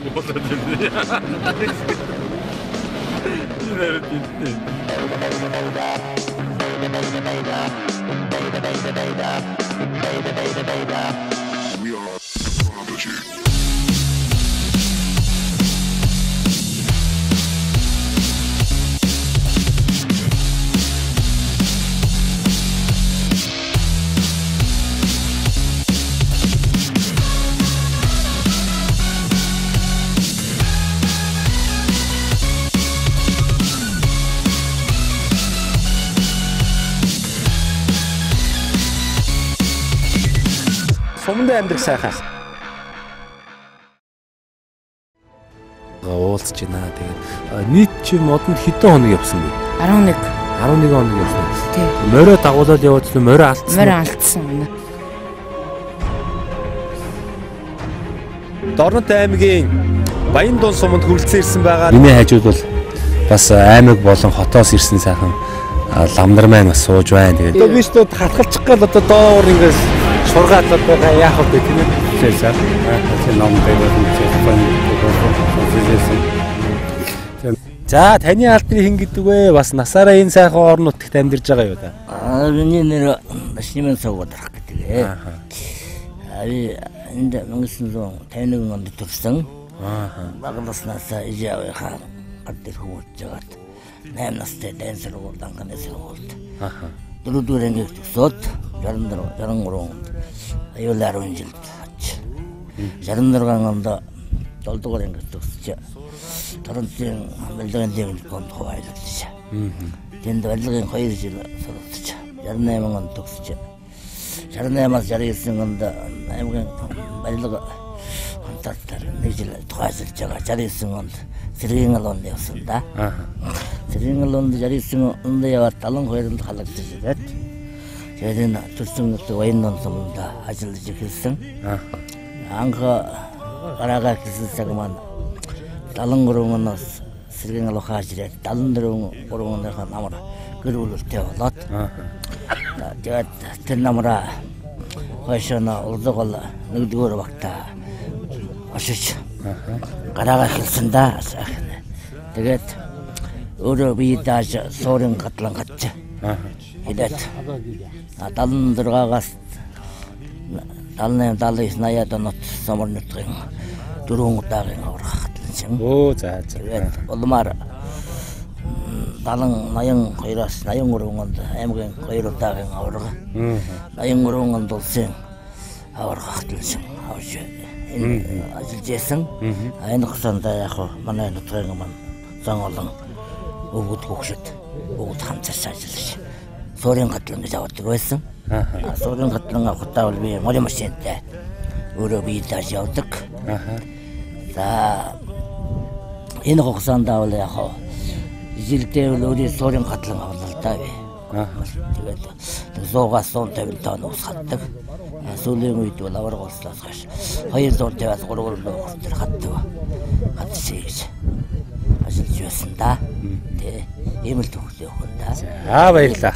Сумдаа амьдрах сайхан. Уулзж байна. Тэгээд нийт чи модонд хэдэн хоног явсан бэ? 11 хоног явсан. Тий. Морио дагуулаад явуулсан, морио алдсан. Морио алдсан. Дорнот аймгийн Баян-Дуун суманд хүрэлцэн ирсэн байгаа. Миний хажууд бол бас аймаг болон хотоос ирсэн сайхан ламнар маань бас сууж байна. Тэгээд би ч хатгалчих гал одоо доор ингээс шургаад одоо яах вэ тийм ээ. Тэсээ. Ном дээр За таны албаны хэн гэдэг вэ? Бас насаараа энэ сайхан орон нутагт амьдарч байгаа юу та? Миний нэр Шимэн Савгадрах гэдэг. Энд 1951 онд төрсөн. Багнаснаас ижаавынхаа гадар хүмүүж жагаад 8 настай дэнсэр уулдан канасэр уулт. Дөрөвдүгээр ангид төгсөөд 63 онд аюулаар унжилт ач. 66 онд 7-р ангид төгсөж Торонтын барилгын дэвлэгт хуваалцж. Тэнд барилгын 2 жил суралцж 68 онд төгсөж 68-аас 69 онд аймгийн барилга контрактор 1 жил тухайлж байгаа. 69 онд Сэргийн алонд явсан да. Сэргийн алонд 69 онд яваад 72-нд халагдсан тэгээд тэгээд энэ төрсөн Баян-Дуун суманд ажиллаж эхэлсэн. Анх гараага гэсэн цаг маань 73 оноос Сэргийн алуу хааж ирээд 74 оныхаа намар гэрүүлэлтээ болоод тэгээд тэр намраа хойшоно урдгол 1-р багтаа очиж гараага эхэлсэн да. Тэгээд өөрөө би дааж суурин гатлан гатч. Хэдэж 76-аас 78-79 онот сумар нутгийн 4 удаагийн аврах хатлан. Оо за. Тэгээд улмаар 82-аас 83 онд аймгийн 2 удаагийн аврах. 83 онд улсын аврах хатлан авч ажиллаж байсан. Энэ хугацаанд яг манай нутгийн маань зан олон өвгөд хөгшөд бүгд хамтарч ажиллаж суурин гатлан гэж авдаг байсан. Суурин гатлан авахтаа бол би моли машинтай өөрөө би дааж явдаг. За энэ хугацаанд бол яг жилдээ өөрөө суурин гатлан авлаа та би. Тэгээд 100-аас 150 тонн ус хатдаг. Сүүлийн үед бол авраг болслоос хойш 250-аас 300 хүртэл хатдаг. Хатчих ажиллаж байсан да. Тэ ийм л төгсөө хүн да. За баярлалаа.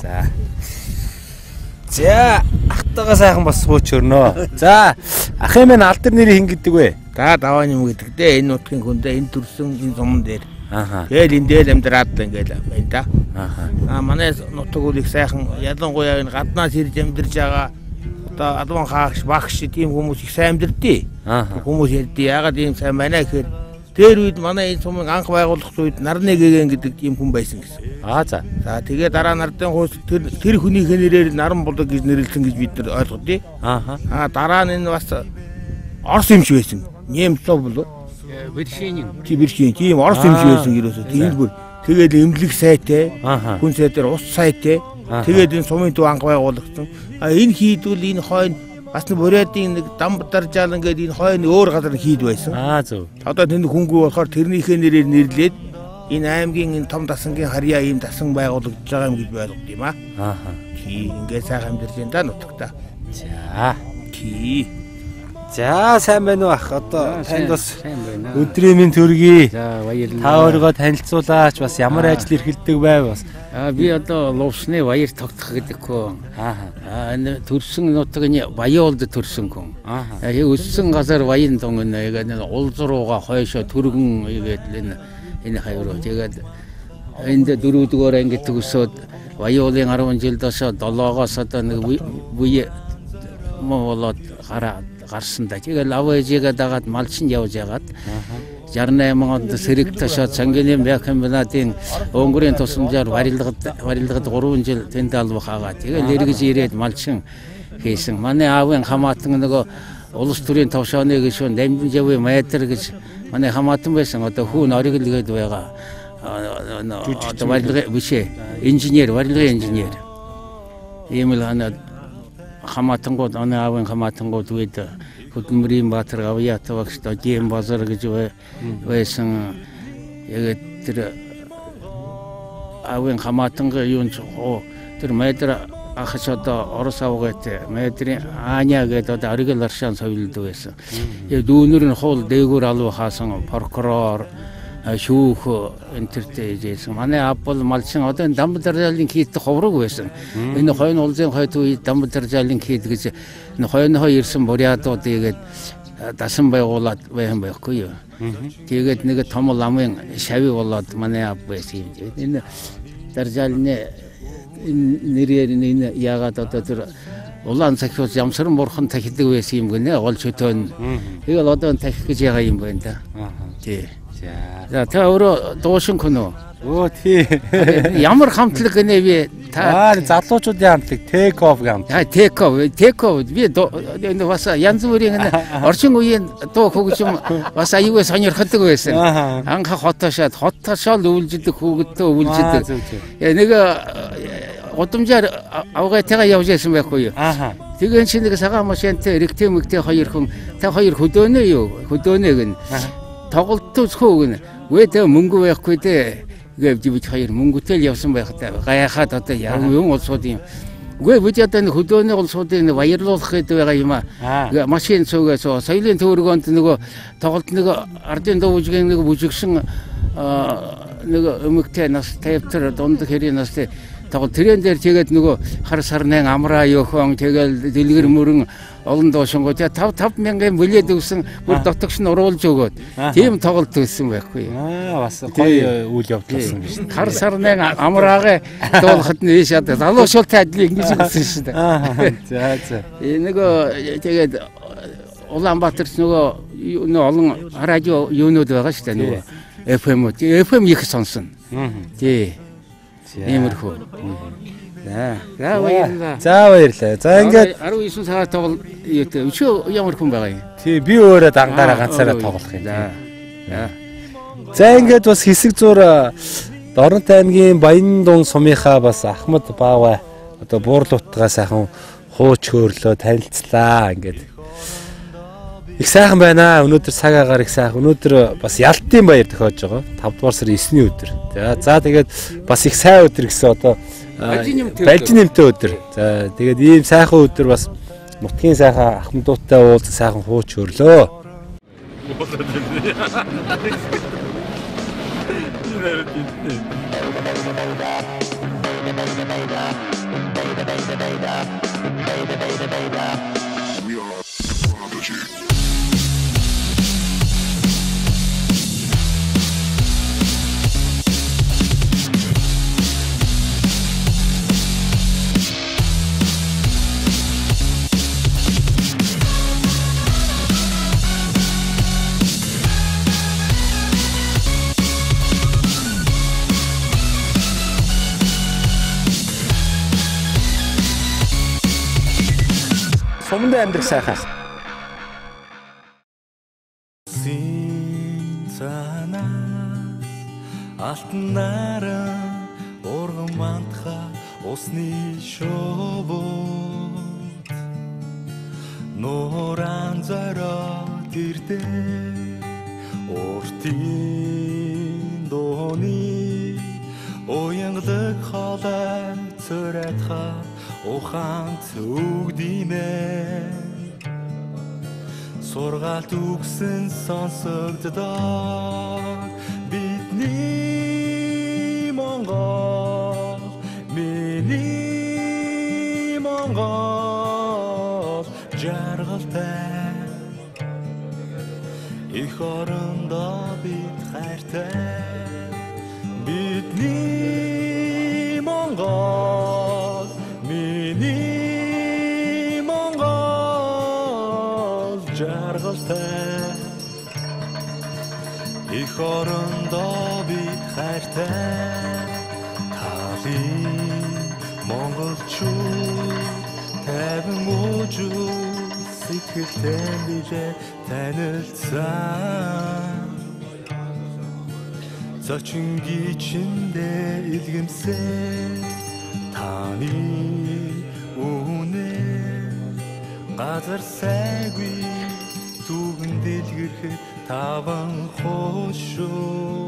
За ахтайгаа сайхан бас сууч өрнөө. За ахын минь алдар нэрийг хэн гэдэг вэ? За даваа юм гэдэг дээ. Энэ нутгийн хүндээ энэ төрсөн энэ суман дээр. Тэгэл энэ дээр амьдраад ингээл байна да. Манай нутаг үл их сайхан ялангуяа энэ гаднаас ирж амьдарч байгаа одоо адван хаагш багш тийм хүмүүс их сайн амьдэрдээ. Хүмүүс ярьдээ ягаад ийм сайн байна гэхээр тэр үед манай энэ сумын анх байгуулах үед Нарны гэгэн гэдэг тийм хүн байсан гэсэн. За. За тэгээ дараа Нардын хуус тэр хүнийхээ нэрээр Наран булаг гэж нэрлсэн гэж бид нар ойлгодъё. Дараа нь энэ бас Орос юмш байсан. Немцов болов. Бэршийн. Тийм Орос юмш байсан ерөөсөө. Тийм бүр тэгээд эмнэлэг сайтай, хүн сайдэр ус сайтай. Тэгээд энэ сумын төв анх байгуулагдсан. Энэ хийдвэл энэ хойно бас нэг бурядын нэг дам даржаал ингээд энэ хойно өөр газар хийд байсан. Зөв. Одоо тэнд хүнгүй болохоор тэрнийхээ нэрээр нэрлээд энэ аймгийн энэ том дасангийн харьяа ийм дасан байгуулагдж байгаа юм гэж ойлгод юм аа. Тий ингээд сайхан амьдарч энэ да нутагта. За. Тий. За сайн байна уу ах. Одоо танд бас сайн байна. өдрийн минь төргий. За баярлалаа. Та өөрийгөө танилцуулаач бас ямар ажил эрхэлдэг байв бас. Би одоо Лувсны баяр тогтох гэдэг хүн. Энэ төрсөн нутгийн Баяолд төрсөн хүн. Өссөн газар Баян дон энэ улзрууга хойшоо түргэн игээд энэ хайруу. Тэгээд энд дөрөвдүгээр анги төгсөөд Баяолын 10 жил дошоо 7-оос одоо нэг буй болоод гарсан да. Тэгээд лав ээжигээ дагаад малчин явж ягаад 68 онд сэрэг ташаад Цангины Бяхамбинатын өнгөрийн тусламжаар барилгад 3 жил тэнд албах агаад. Тэгээд эргэж ирээд малчин хийсэн. Манай аавын хамаатан нөгөө улс төрийн товшооны гишүүн Дамжинжавын майдер гэж манай хамаатан байсан. Одоо хүүн ориглгээд байгаа. Одоо барилгын бишээ инженер, барилгын инженер. Ийм л хамаатангууд манай аавын хамаатангууд үед Хөдөлмөрийн Баатар Авьяатовагч Дожим Базар гэж байсан. Яг тэр аавын хамаатанга юун тэр майдер ахч одоо Орос авгаатай майдрын Аня гэдэг одоо Аригал Аршан совилд байсан. Яг дүүнэр нь хол дээгүүр алуу хаасан прокурор шүүх энтертэй жийсэн. Манай аав бол малчин одоо Дамбдаржалын хийд ховрог байсан. Энэ хойно улсын хойд үед Дамбдаржалын хийд гэж хойноо ирсэн бурядууд игээд дасан байгуулад байсан байхгүй юу. Тэгээд нэг том ламын шави болоод манай аав байсан юм. Энэ Даржалны нэрээр энэ яагаад одоо тэр улаан цахиус ямсран бурхан тахидаг байсан юм гэнэ гол чөтөн. Тэгэл одоо тахих гэж яага юм байна да. Тий. За та өөрөө дуушин хүн үү? Өө тий. Ямар хамтлаг гэнэ би та залуучуудын хамтлаг take off гам. Take off би энэ бас янз бүрийн орчин үеийн дуу хөгжим бас аюулгүй сонирхдаг байсан. Анха хотошоод өвлжидэг хүүхэдтэй өвлжидэг. Нэг удамжаар авгаатайгаа явж байсан байхгүй юу? Тэгээд чи нэг цагаан машинтай ректэ мэгтэй хоёр хүн та хоёр хөдөөнөө юу? Хөдөөнөө гэн. Тоглолтосхөө гэн. Үедээ мөнгө байхгүй дээ. Гэвч бид хоёр мөнгөтэй л явсан байхтай. Гайхаад одоо юм улсуудын үгүй бид одоо нэг хөдөөний улсуудыг баярлуулах гэдэг байгаа юм аа. Машин цугаас соёлын төвөргөнд нөгөө тоглолт нэг ардын дуужгийн нэг бүжигшин нэг өмгтэй нас тавьтар дунд хэрийн настай тоглолт тэрэн дээр тэгээд нөгөө хар сарнын амраа ёхон тэгэл дэлгэр мөрөн олон доошингоо 5,000 билет өгсөн бүр дотогш нь уруулж өгөөд тийм тоглолт өгсөн байхгүй. Бас гоё үйл явдал болсон гэж. Хар сарнын амраагаа дуулахад нь ийшээ залуу шултай адил ингэж өгсөн шүү дээ. За. Нөгөө тэгээд Улаанбаатарт нөгөө олон радио юунууд байгаа шүү дээ нөгөө FM их сонсон. Тий. Иймэрхүү. За баярлалаа. За баярлалаа. За ингээд 19 цагаар тоглол өчөө ямар хүн байгаа юм. Тий би өөрөө дангаараа ганцаараа тоглох юм. За ингээд бас хэсэг зур Дорнот аймгийн Баяндун сумынхаа бас Ахмад Баавай одоо буурлуутгаа сайхан хууч хөөрлөө танилцлаа ингээд. Их сайхан байна. Өнөөдөр цаг агаар их сайхан. Өнөөдөр бас Ялтын баяр тохиож байгаа. 5 дугаар сарын 9-ний өдөр. За тэгээд бас их сайн өдөр гэсэн одоо Балжин нэмтэй өдөр. За тэгээд ийм сайхан өдөр бас нутгийн сайхан Ахмадуудтай уулзсан сайхан хууч хөрлөө. Сумд амьдрах сайхан. Алтан наран урган мантха усны шовод нуран зороод ирдээ уртын дооны уянгалаг хоолой цорайтха ухаан цүгдимэ сургаалт үгсэн сонсогддог бидний Монгол миний Монгол жаргалтай их орондоо бид хайртай бидний Монгол миний Монгол жаргалтай их орондоо бид хайртай талын монголчууд тайван уужуу сэтгэлтэй бижээ танилцсан зочингийн чиндээ илгэмсэн таны үнэ газар сайгүй түгэн дэлгэрхэд таван хошоо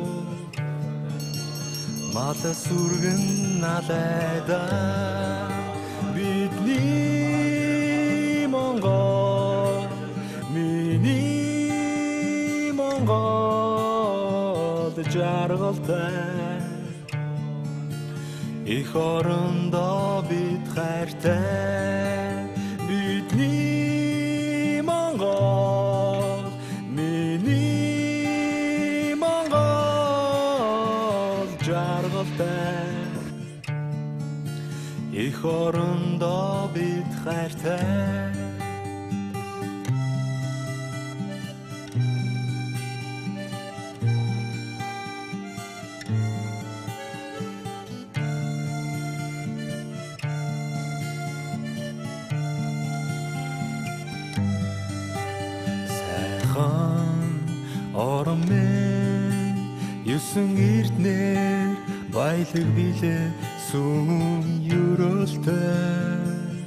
мала сүргэн налайда бидний Монгол миний Монгол жаргалтай их орондоо бид хайртай бидний Монгол миний Монгол жаргалтай их орондоо бид хайртай Оромэн юусэн эрднэр баялаг билээ сүм юрэлтэй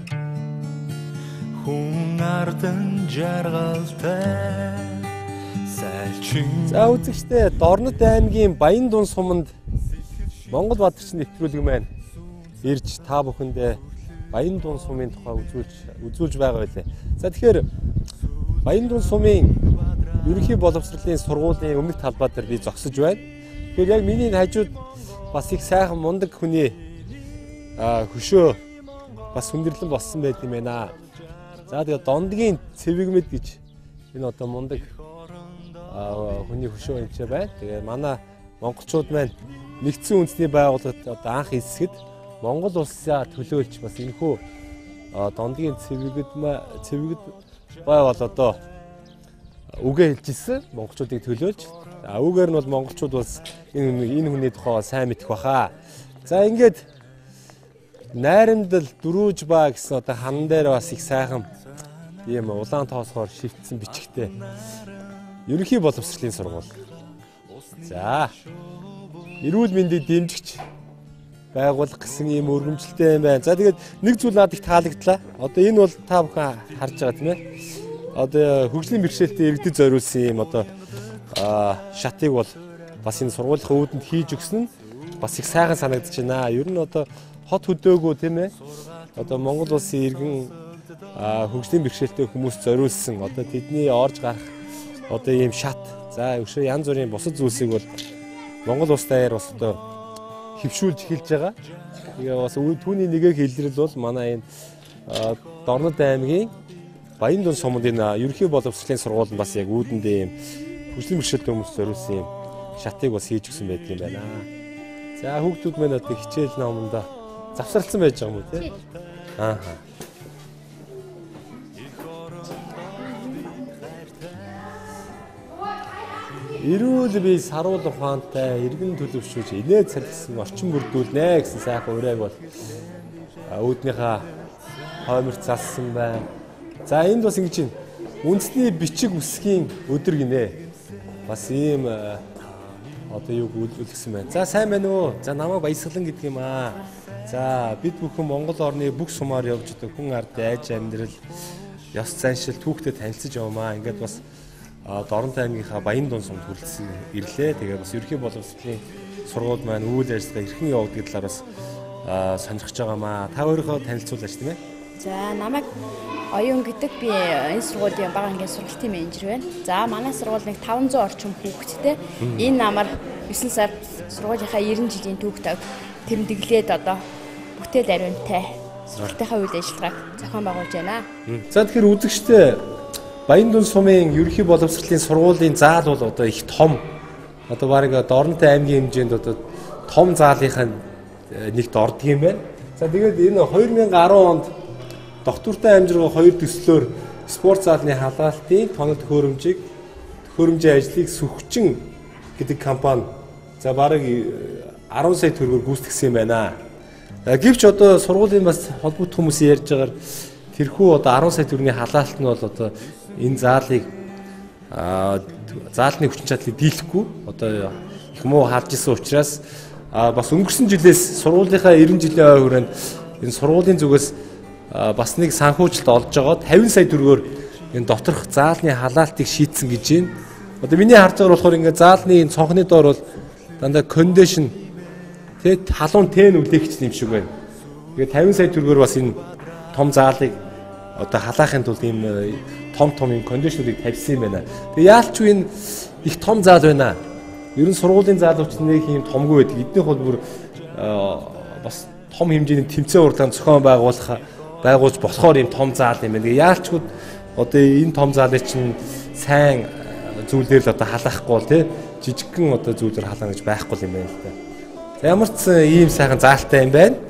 хүн ардан жаргалтай сайлчин. За үзэгчдээ Дорнод аймгийн Баяндун суманд Монгол бадарчин нэвтрүүлэг маань ирж та бүхэндээ Баяндун сумын тухай үзүүлж байгаа байлээ. За тэгэхээр Баяндун сумын ерөнхий боловсролын сургуулийн өмнөх талбай дээр би зогсож байна. Тэгэхээр яг миний хажууд бас их сайхан мундаг хүний хөшөө бас хүндэрлэн болсон байт юм байна. За тэгээ Дондгийн цэвэгмэд гэж энэ одоо мундаг хүний хөшөө энэ байна. Тэгээ манай монголчууд маань нэгдсэн үндэсний байгууллагад одоо анх эсгэд Монгол улсаа төлөөлж бас энэхүү Дондгийн цэвэгд байвал одоо үгээ хэлжсэн монголчуудыг төлөөлж үгээр нь бол монголчууд бас энэ хүний тухай сайн мэдэх баха. За ингээд найрамдал дөрүүж ба гэсэн одоо хан дээр бас их сайхан ийм улаан тоосгоор шивтсэн бичгтэй ерөнхий боловсролын сургууль. За эрүүл мэндэд дэмжигч байгуулах гэсэн ийм өргөмжлөлтэй юм байна. За тэгээд нэг зүйл надад их таалагдлаа. Одоо энэ бол та бүхэн харж байгаа тийм ээ. Одоо хөгжлийн бэрхшээлтэй иргэдэд зориулсан юм одоо шатыг бол бас энэ сургуулийн үүдэнд хийж өгсөн нь бас их сайхан санагдаж байна. Ер нь одоо хот хөдөөгөө тийм ээ. Одоо Монгол улсын иргэн хөгжлийн бэрхшээлтэй хүмүүс зориулсан одоо тэдний орж гарах одоо ийм шат. За өшөө янз бүрийн бусад зүйлсийг бол Монгол улс даяар бас одоо хөвшүүлж эхэлж байгаа. Тэгээ бас түүний нэгийг илрэл бол манай энэ Дорнод аймгийн Баяндун суманд энэ ерөнхий боловсролын сургууль нь бас яг үүдэндээ юм хөгжлийн бэрхшээлтэй хүмүүс зориулсан юм шатыг бас хийж өгсөн байдаг юм байна. За хүүхдүүд маань одоо хичээл номондоо завсарлсан байж байгаа юм уу тий? Ааха. Эрүүл бие саруул ухаантай иргэн төлөвшүүлж инээд салхисан орчин бүрдүүлнэ гэсэн сайхан урайг бол үүднийхээ хойморт залсан байна. За энд бас ингэж байна. Үндэсний бичиг үсгийн өдөр гинэ. Бас ийм одоо юу үлгсэн байна. За сайн байна уу? За намайг Баясгалан гэдэг юм аа. За бид бүхэн Монгол орны бүх сумаар явж байгаа хүн ард айж амьдрал ёс заншил түүхтэй танилцж явмаа. Ингээд бас Дорнод аймгийнхаа Баяндун сумд хүрэлцэн ирлээ. Тэгээ бас ерөнхий боловсролын сургууль маань үйл ажиллагаа эрхэн явагддаг талаар бас сонирхож байгаамаа. Та өөрийнхөө танилцуулаач тийм ээ. За намайг Оюун гэдэг би энэ сургуулийн бага ангийн сургалтын менежер байна. За манай сургуулийн 500 орчим хүүхэдтэй энэ намар 9 сар сургуулийнхаа 90 жилийн түүхтэйг тэмдэглээд одоо бүтээл ариунтай сургалтынхаа үйл ажиллагааг зохион байгуулж байна. За тэгэхээр үзэгчтэй Баяндан сумын ерөнхий боловсролын сургуулийн заал бол одоо их том. Одоо барыг Дорнтой аймгийн хэмжээнд одоо том заалынхаа нэгт ордог юм байна. За тэгээд энэ 2010 онд доктортой амжиргаа 2 төслөөр спорт заалны халаалтын тоног төхөөрөмжийн ажлыг Сүхчин гэдэг компани за барыг 10 сая төгрөгөөр гүйцэтгэсэн юм байна. Гэвч одоо сургуулийн бас холбогдох хүмүүс ярьж байгаагаар тэрхүү одоо 10 сая төгрөгийн халаалт нь бол одоо энэ заалыг заалны хүчин чадлыг дийлэхгүй одоо их муу харж исэн учраас бас өнгөрсөн жилээс сургуулийнхаа 90 жилийн ой хүрээнд энэ сургуулийн зүгээс бас нэг санхүүжилт олж байгаад 50 сая төгрөгөөр энэ доторх заалны халаалтыг шийдсэн гэж байна. Одоо миний харж байгаа болохоор ингээд заалны энэ цонхны доор бол дандаа кондишн тэгээд халуун тэн үлээгч юм шиг байна. Тэгээд 50 сая төгрөгөөр бас энэ том заалыг одоо халаахын тулд ийм том юм кондишнерыг тавьсан юм байна. Тэгээд яалч энэ их том заал байна. Ер нь сургуулийн заалууч нэг юм томгүй байдаг. Эднийх бол бүр бас том хэмжээний тэмцээн урлагийн зохион байгуулж болохоор юм том заал юм байна. Тэгээд яалчгүй одоо энэ том заалыг чинь сайн зүйлээр л одоо халаахгүй бол тий жижигхэн одоо зүйлээр халаана гэж байхгүй юм байна л да. За ямар ч ийм сайхан заалтай юм байна.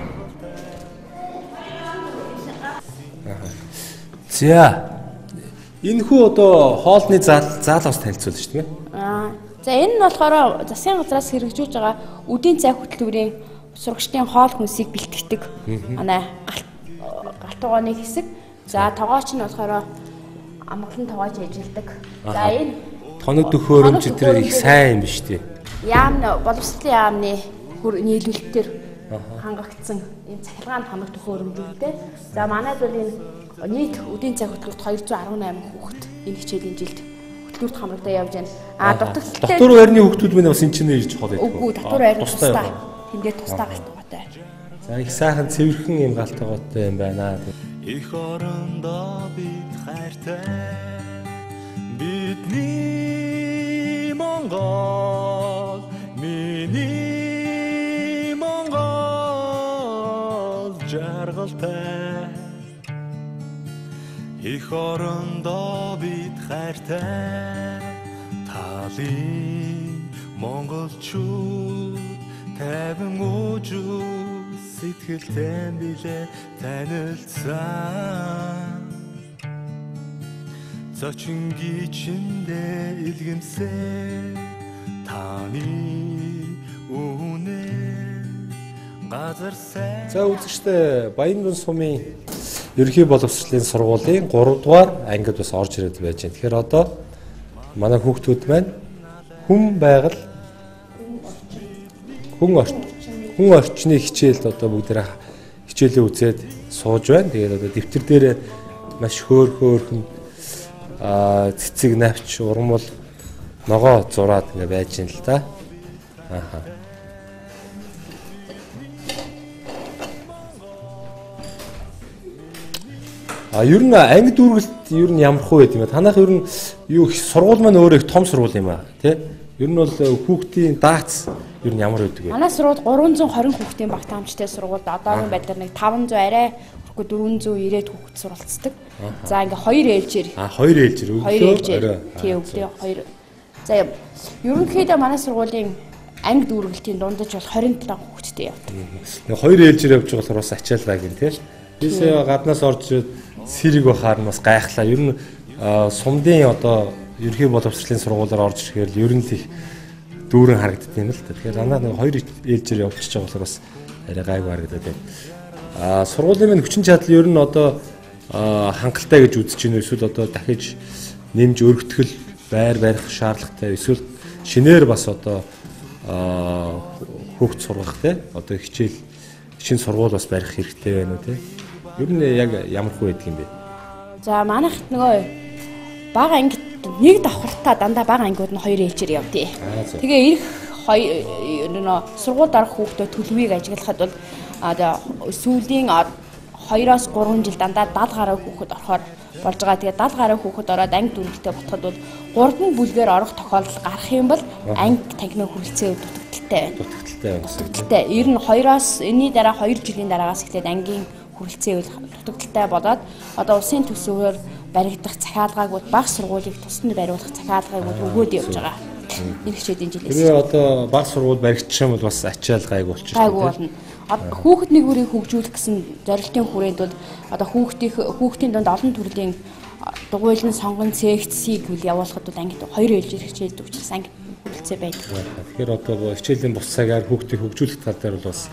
За энэ хүү одоо хоолны заалаас танилцуулж шүү дээ. За энэ нь болохоор засгийн газраас хэрэгжүүлж байгаа үдийн цай хөтөлбөрийн сурагчдын хоол хүнсийг бэлтгэдэг. Манай галтууганы хэсэг. За тогооч нь болохоор амгалан тогооч ажилладаг. За энэ тоног төхөөрөмж тэр их сайн юм биш үү? Яамны боловсролын яамны нийлүүлэлтээр хангагдсан энэ цахилгаан тоног төхөөрөмжүүдтэй. За манайд бол энэ нийт үдийн цай хөтөлбөрт 218 хүүхэд энэ хичээлийн жилд хөтөлбөрт хамрагдаа явж байна. Дутагдлалтай дотор байрны хүүхдүүд мань бас энэ чинь ирж хол байдаг. Үгүй дотор байрны тустай. Тэндээ тустай галтгоотой. За их сайхан цэвэрхэн юм галтгоотой юм байна. Их орондоо бид хайртай бидний Монгол миний Монгол жаргалтай их орондоо бид хайртай талын монголчууд тайван уужуу сэтгэлтэй билээ танилцсан зочингийн чиндээ илгэмсээ таны үнэ газар сайн. За үзэгчтэй Баяндан сумын ерөнхий боловсролын сургуулийн 3 дугаар ангид бас орж ирээд байж байна. Тэгэхээр одоо манай хүүхдүүд маань хүн орчны хичээлд одоо бүгдээ хичээлээ үзээд сууж байна. Тэгээд одоо дэвтэр дээр маш хөөрхөн цэцэг навч урмал ногоо зураад ингээ байж байна л да. Ер нь анги дүүргэлт ер нь ямар хөө байд юм бэ? Танах ер нь юу их сургууль маань өөрөө их том сургууль юм аа, тий? Ер нь бол хүүхдийн даац ер нь ямар байдаг вэ? Манай сургууль 320 хүүхдийн багтаамжтай сургууль. Одоогийн байдлаар нэг 500 арай хүрхгүй 490 хүүхэд суралцдаг. За ингээ 2 ээлжээр. 2 ээлжээр өглөө. Тий өглөө 2. За ерөнхийдөө манай сургуулийн анги дүүргэлтийн дундаж бол 27 хүүхэдтэй явдаг. 2 ээлжээр явж байгаа болохоор бас ачааллаа гин тий? Бисээ гаднаас орж ирээд сэрэг бахаар нь бас гайхлаа. Ер нь сумдын одоо ерөнхий боловсролын сургуулиар орж ирэхээр ер нь их дүүрэн харагддаг юм л та. Тэгэхээр дандаа нэг 2 ээлжээр явчихж байгаа болохоор бас арай гайгүй харагдаад байна. Сургуулийн минь хүчин чадал ер нь одоо хангалттай гэж үзэж байна. Эсвэл одоо дахиж нэмж өргөтгөл байр барих шаардлагатай. Эсвэл шинээр бас одоо хүүхд сургах те одоо хичээл шинэ сургууль бас барих хэрэгтэй байна уу те. Ер нь яг ямар хөө байдаг юм бэ? За манайх нөгөө бага ангид нэг давхартаа дандаа бага ангиуд нь 2 ээлжээр явдээ. Тэгээ ирэх сургууль дарах хүүхдүүд төлөвийг ажиглахад бол одоо сүүлийн 2 2-оос 3 жил дандаа 70 гаруй хүүхэд орохоор болж байгаа. Тэгээд 70 гаруй хүүхэд ороод анги дүрэлтээ ботход бол 3 бүлгээр орох тохиолдол гарах юм бол анги танхимын хүрэлцээ дутагдaltaй байна. Дутагдaltaй. Ер нь 2-оос энэний дараа 2 жилийн дараагаас эхлээд ангийн хүрэлцээ дутагдaltaй болоод одоо улсын төсвөөр баригдах захиалгаагүй бага сургуулийг тусад бариулах захиалгыг өгөөд явж байгаа. Энэ хичээлийн жилээс. Тэгээ одоо бага сургууль баригдчих юм бол бас ачаал гайгүй болчих. Гайгүй болно. Одоо хүүхэд нэг бүрийг хөгжүүлэх гэсэн зорилтын хүрээнд бол одоо хүүхдийн донд олон төрлийн дугуйлан сонгон секцийг үл явуулахад бол ангид 2 ээлжээр хичээлдэг учраас анги хүрэлцээ байдаг. Тэгэхээр одоо хичээлийн бус цагаар хүүхдийг хөгжүүлэх тал дээр бол бас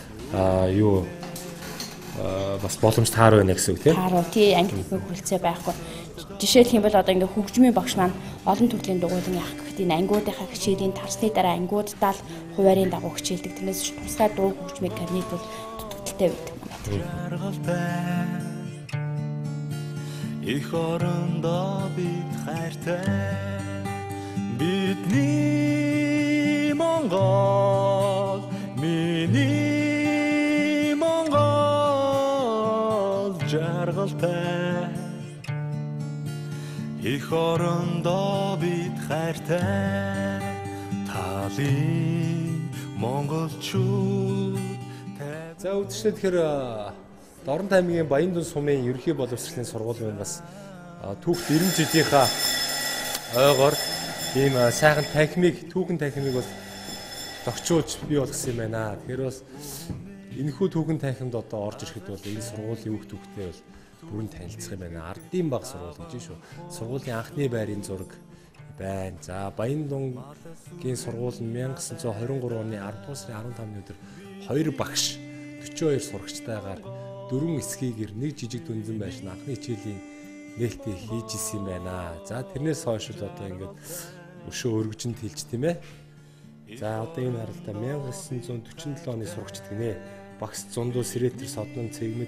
бас боломж таар байна гэсэн үг тийм. Таар тий анги танхимын хүрэлцээ байхгүй. Жишээлх юм бол одоо ингээ хөгжмийн багш маань олон төрлийн дугуйлан яах гэхэд энэ ангиудынхаа хичээлийн тарсны дараа ангиудтаа л хуваарийн дагуу хичээлдэг. Тэрнээс тусдаа дуу хөгжмийн кабинет бол дутагдaltaй байдаг манай. Их орондоо бид хайртай бидний Монгол миний Монгол жаргалтай их орондоо бид хайртай талын монголчууд. За үдшээ тэгэхээр Дорн аймгийн Баян Дүн сумын ерөнхий боловсролын сургууль байна бас түүх 90 жилийнхаа ойгоор ийм сайхан танхимыг түүхэн танхимыг бол тогтчуулж бий болгосон юм байна. Тэгэхээр бас энэхүү түүхэн танхимд одоо орж ирэхэд бол энэ сургуулийн үг түүхтэй бол бүрэн танилцах юм байна. Ардын баг сургууль гэж шүү. Сургуулийн анхны байрын зураг байна. За Баян Дүнгийн сургууль нь 1923 оны 10 дугаар сарын 15-ны өдөр 2 багш 42 сурагчтайгаар 4 эсхийгэр нэг жижиг дүнзэн байшин анхны хичээлийн нээлтийг хийж исэн юм байна. За тэрнээс хойш л одоо ингээд өшөө өргөжинд хэлж тийм ээ. За одоо энэ харалтаа 1947 оны сурагчд гинэ. Багс Зундуу Сэретэр Соднон Цэгмэд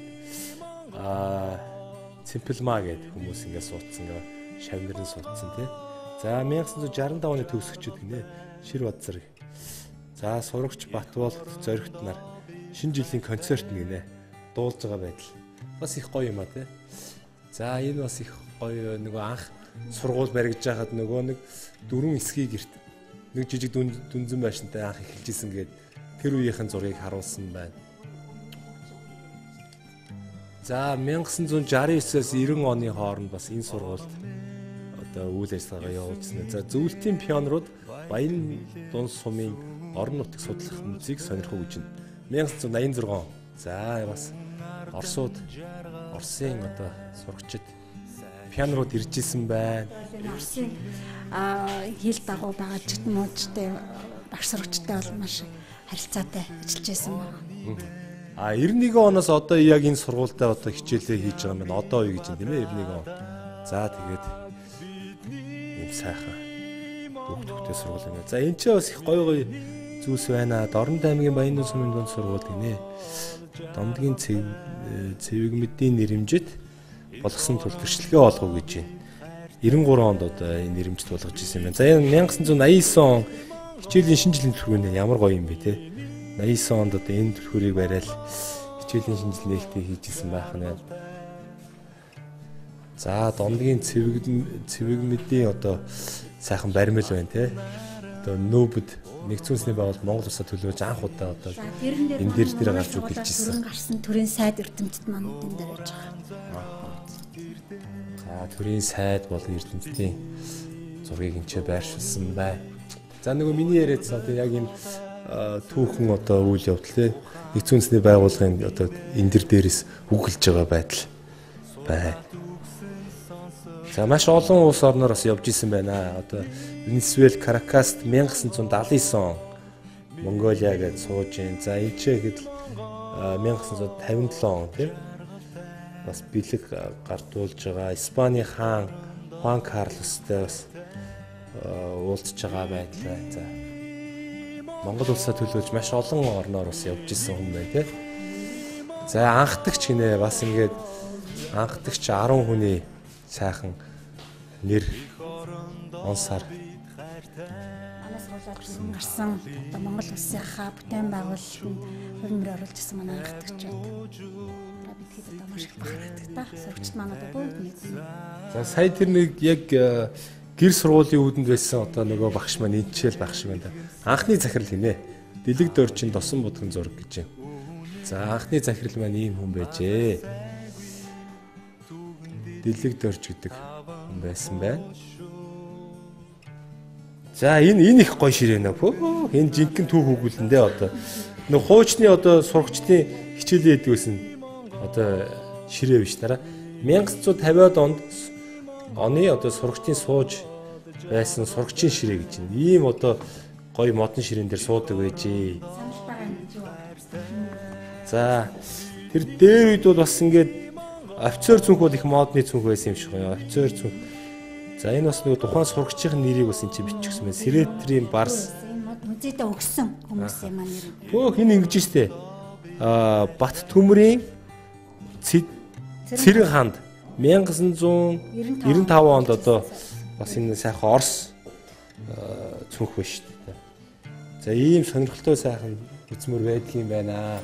Цэмпэлмаа гэдэг хүмүүс ингээд суудсан шавнарын суудсан тий. За 1965 оны төгсөгчд гинэ. Шир Бадзар. За сурагч Батбол зоригт нар шинэ жилийн концерт нэгнэ. Дуулж байгаа байдал бас их гоё юм а тий. За энэ бас их гоё нөгөө анх сургууль баригдаж байхад нөгөө нэг 4 эсхий гэрт нэг жижиг дүнзэн байшинтай анх эхэлж исэн гээд тэр үеийнхэн зургийг харуулсан байна. За 1969-с 90 оны хооронд бас энэ сургуульд одоо үйл ажиллагаа явуулсан. За зөвлөлтийн пионерууд Баян Дүн сумын орон нутгийг судлах музейг сонирхов гэж байна. 1986. За бас Оросын одоо сурагчид пианорууд ирж исэн байна. Оросын хил дагуу байгаа жигмүүдтэй багш сурагчтай бол маш харилцаатай ажиллаж байсан байна. 91 оноос одоо яг энэ сургуультай одоо хичээлээ хийж байгаа юм байна. Одоо үе гэж юм тийм ээ 91 он. За тэгээд ийм сайхан хүүхдтэй сургууль юм. За энэ ч бас их гоё зүйлс байна. Дорн аймгийн Баян Дүн сумын дунд сургууль гинэ. Домдгийн цэвэгмэдийн нэрэмжит болгосон тул төршлөгээ олгов гэж байна. 93 онд одоо энэ нэрэмжит болгож ирсэн юм байна. За энэ 1989 он хичээлийн шинэ жилийн түвшинд ямар гоё юм бэ те. 89 онд одоо энэ түвшийг бариад хичээлийн шинэ жилийн нээлтийг хийж исэн байх нь байна. За домдгийн цэвэгмэдийн одоо сайхан баримл байна те. Одоо нөөбөд нэгдсэн үндэсний байгууллага Монгол улсад төлөөлж анх удаа одоо энэ дээр гарч үгэлж ирсэн. Гарсан төрийн сайд эрдэмтэд маань энэ дээр байж байгаа. За төрийн сайд болон эрдэмтдийн зургийг энэ байршуулсан байна. За нөгөө миний яриад одоо яг энэ түүхэн одоо үйл явдал те нэгдсэн үндэсний байгууллагын одоо энэ дээрээс үгэлж байгаа байдал байна. За маш олон улс орноор бас явж исэн байна. Одоо Венесуэл, Каракаст 1979 он Монголиа гэж сууж ин. За энэ ч ихэд 1957 он тийм бас бэлэг гартуулж байгаа. Испани хаан Хуан Карлостой бас уулзж байгаа байдал байна. За Монгол улсаа төлөөлж маш олон орноор бас явж исэн хүн байна тийм. За анхдагч гинэ бас ингээд анхдагч 10 хүний сайхан нэр онсаар манай сургуулиуд гарсан одоо Монгол улсынхаа бүтээн байгуулалтанд хувь нэмэр оруулж ирсэн манай анхдагчид. Тэгэхэд одоо маш их бахархдаг та. Сурагчид манай одоо бүгд мэднэ. За сая тэр нэг яг гэр сургуулийн үүдэнд байсан одоо нөгөө багш маань энэчээл багш юм да. Анхны захирал хийнэ. Дэлэг дөрчин досон будган зураг гэж юм. За анхны захирал маань ийм хүн байжээ. Дэлэг дөрч гэдэг хүн байсан байна. За энэ их гоё ширээ нэ. Энэ жинхэнэ түүх өгүүлэндээ одоо нэг хуучны одоо сурагчдын хичээлээ хийдэг байсан. Одоо ширээ биш дараа 1950-аад онд оны одоо сурагчдын сууж байсан сурагчийн ширээ гэж юм. Ийм одоо гоё модон ширээн дээр суудаг байжээ. За тэр дээр үед бол бас ингээд офицер цүнх бол их модны цүнх байсан юм шиг гоё. Офицер цүнх. За энэ бас нөгөө тухайн сурагчийн нэрийг бас энэ чинь биччихсэн байна. Сэрэтрийн барс. Музейд өгсөн хүмүүсийн маань нэр. Төөх энэ ингэж штэ. Бат төмрийн Цэрэг хаанд 1995 онд одоо бас энэ сайхан Орос цүнх байна шүү дээ. За ийм сонирхолтой сайхан үзмөр байдгийн байна.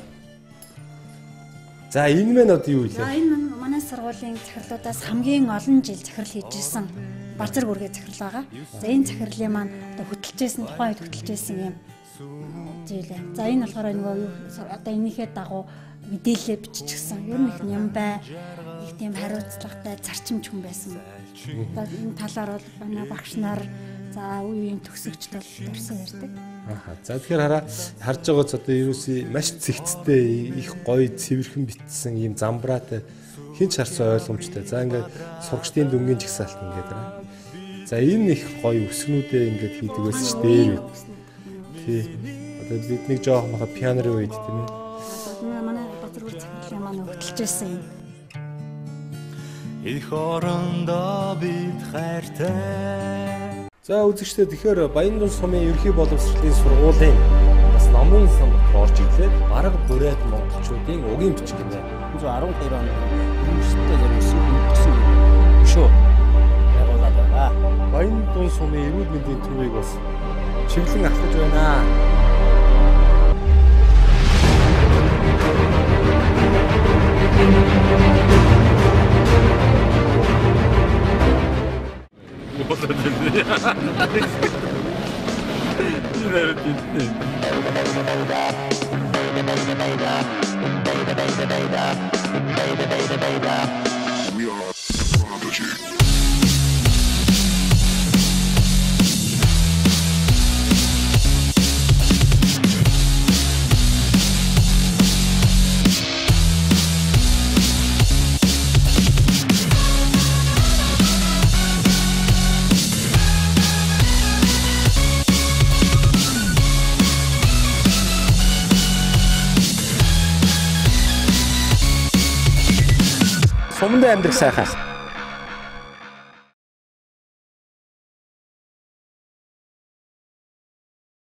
За энэ мэн одоо юу вэ? За энэ манай сургуулийн захирлуудаас хамгийн олон жил захирал хийж ирсэн Барзар гүргээ захирал байгаа. За энэ захирлын маань одоо хөтлөжсэн тухайн үед хөтлөжсэн юм зүйл байна. За энэ болохоор нөгөө одоо энийхээ дагуу мэдээлэл биччихсэн. Ер нь их нямбай, их тийм хариуцлагатай зарчимч хүн байсан. Одоо энэ талаар бол манай багш нар за үеийн төгсөгчд бол дурсан ярьдаг. За тэгэхээр харж байгааз одоо ерөөсөө маш цэгцтэй их гоё цэвэрхэн битсэн ийм замбраатай хинч харсан ойлгомжтой. За ингээд сурагчдын дүнгийн жагсаалт ингээд байна. За энэ их гоё өсгнүүдээ ингээд хийдэг байсан шүү дээ. Тий. Одоо бид нэг жоох маха пианорын үед тийм ээ. Манай Барзар гүргээ захирлын маань хөтлөжсэн юм. Их орондоо бид хайртай. За үзэгчдээ тэгэхээр Баян Дунд сумын ерхий боловсролын сургуулийн бас номын сан орж ирлээ. Бараг бүрээд монголчуудын угийн бичиг юм байна. 1912 онд university зориулсан үндсэн шүү. Байгуулаад байгаа. Баян Дунд сумын эрүүл мэндийн төвийг бас чиглэн ахлаж байна. Суманд амьдрах сайхан.